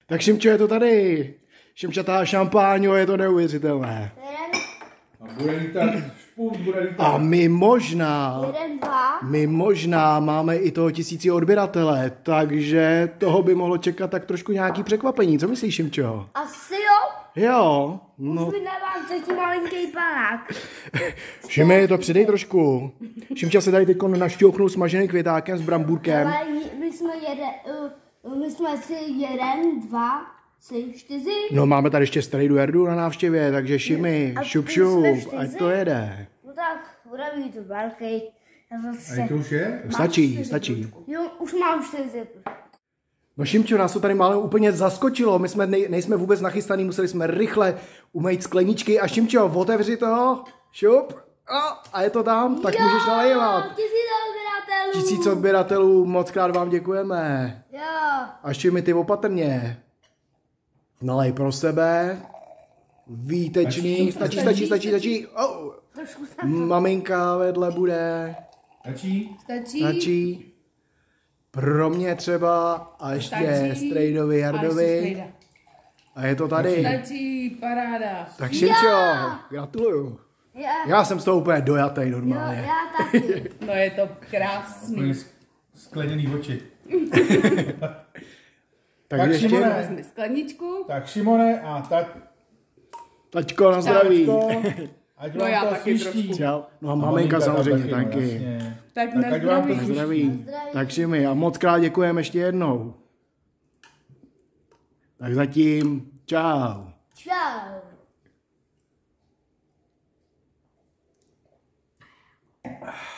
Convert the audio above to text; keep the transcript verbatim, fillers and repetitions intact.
Tak Šimčo, je to tady. Šimčatá šampáňo, je to neuvěřitelné. A bude lítat, špůl bude lítat. A my možná, Jeden, dva. my možná máme i toho tisíci odběratele, takže toho by mohlo čekat tak trošku nějaký překvapení. Co myslíš, Šimčo? Asi jo. Jo, no. Už mi dávám třetí malinký panák. Šimi, to přidej trošku. Šimča se tady teď našťouchnul smaženým květákem s brambůrkem. Ale my jsme jeden, uh, my jsme si jeden, dva, tři, čtyři. No máme tady ještě Strejdu Jardu na návštěvě, takže Šimi, A šup my šup, jsme čtyři? ať to jede. No tak, bude to velký. Já A zase... to už je? Stačí, stačí. Jo, už mám čtyři. No Šimčo, nás to tady málem úplně zaskočilo, my jsme nej, nejsme vůbec nachystaný, museli jsme rychle umýt skleničky a Šimčo, otevři to, šup, a, a je to tam, tak Jo, můžeš nalévat. Tisíc odběratelů. Tisíc odběratelů, moc krát vám děkujeme. Jo. A Šimi, ty opatrně. Nalej pro sebe. Výtečný, stačí, stačí, stačí, stačí. Oh. Maminka vedle bude. Stačí? Stačí. Stačí. Pro mě třeba a ještě Stačí. Strejdovi A ještě Jardovi. Strejda. A je to tady. Stačí, paráda. Tak Šimčo, gratuluju. Já, Já jsem z toho úplně dojatej jo, normálně. já taky. No je to krásný. Úplně skleněný oči. Tak Tak ještě. Šimone. Vezmi skleničku. Tak Šimone a tak. Taťko, na zdraví. Tačko, ať No vám já to taky sviští. trošku. Čau. No a A maminka tam samozřejmě no, taky. jasně. Tak Tak na ať vám to zdraví. Na sviští. zdraví. zdraví. Tak Šimi, a moc krát děkujeme ještě jednou. Tak zatím, čau. Čau.